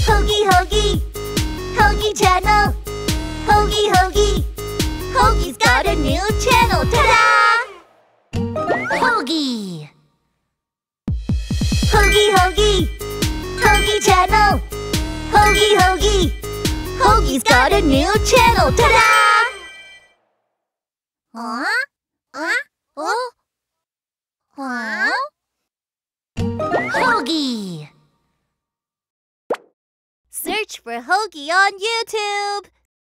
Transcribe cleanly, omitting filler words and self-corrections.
Hogi Hogi, Hogi channel. Hogi Hogi, Hogi's got a new channel. Ta-da! Hogi. Hogi Hogi, Hogi channel. Hogi Hogi, Hogi's got a new channel. Ta-da! Hogi. Search for Hogi on YouTube.